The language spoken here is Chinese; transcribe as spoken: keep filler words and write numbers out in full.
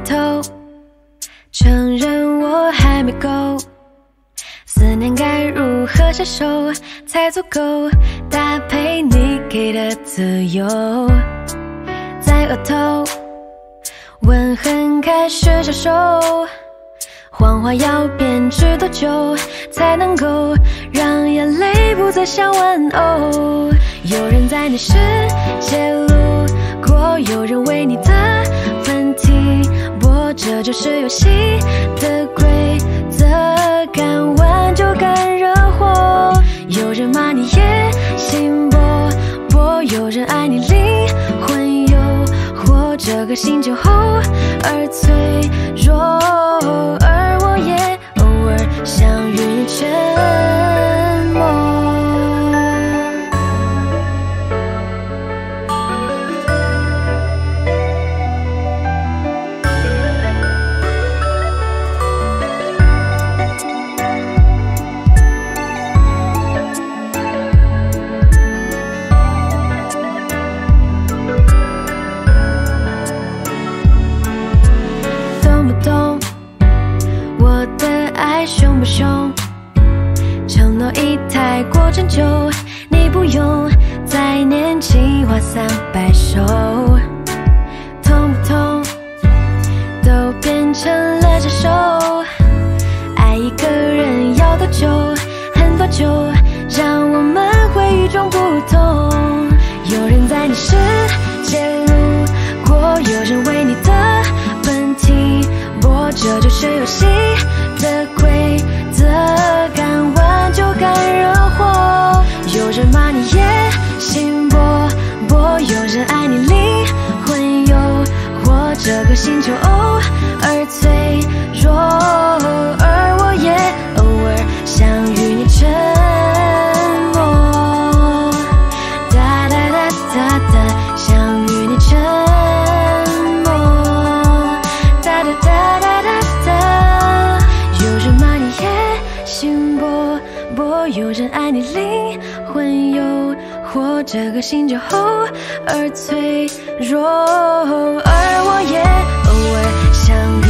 头，承认我还没够，思念该如何下手才足够搭配你给的自由？在额头，吻痕开始消瘦，谎话要编织多久才能够让眼泪不再像玩偶？有人在你世界路过，有人为你的问题播，这就是游戏的规则，敢玩就敢惹祸。有人骂你野心勃勃，有人爱你灵魂诱惑，这个心就厚而脆弱，而我也偶尔想与你沉默。凶不凶？承诺已太过陈旧，你不用再年轻花三百首。痛不痛？都变成了接受。爱一个人要多久？很多久，让我们会与众不同。有人在你世界路过，有人为你的问题播，这就是游戏的规则，敢玩就敢惹祸。有人骂你野心勃勃，有人爱你灵魂诱惑，这个心就偶尔脆弱，而我也偶尔想与你沉默。哒哒哒哒哒，想与你沉默。哒哒哒哒哒哒。有人骂你野心勃勃，有人爱你灵魂诱惑，这个心就厚而脆弱，而我也偶尔想